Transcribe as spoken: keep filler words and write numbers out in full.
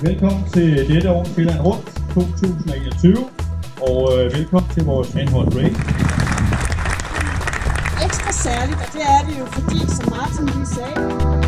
Velkommen til dette år Sjælland Rundt to tusind og enogtyve, og øh, velkommen til vores anhold race. Ekstra særligt, og det er det jo fordi, som Martin lige sagde,